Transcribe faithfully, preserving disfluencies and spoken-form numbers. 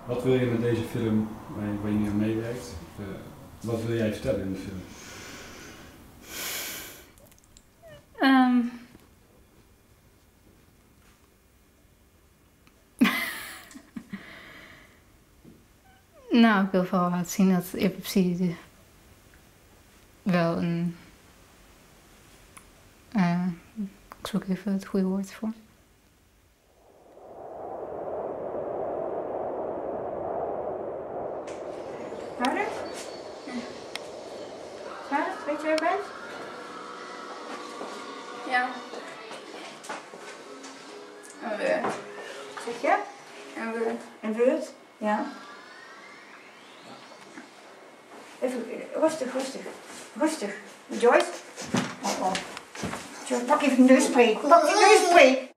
Wat wil je met deze film waar je, waar je nu aan meewerkt? Uh, wat wil jij vertellen in de film? Um. nou, ik wil vooral laten zien dat epilepsie wel een... Uh, ik zoek even het goede woord voor. Hubert? Hubert, weet je waar je bent? Ja. En weer. Zeg je? En weer. En Word? Ja. Even rustig, rustig. Rustig. Joyce? Oh, oh. Joyce, pak even een neusspray. Pak die neusspray.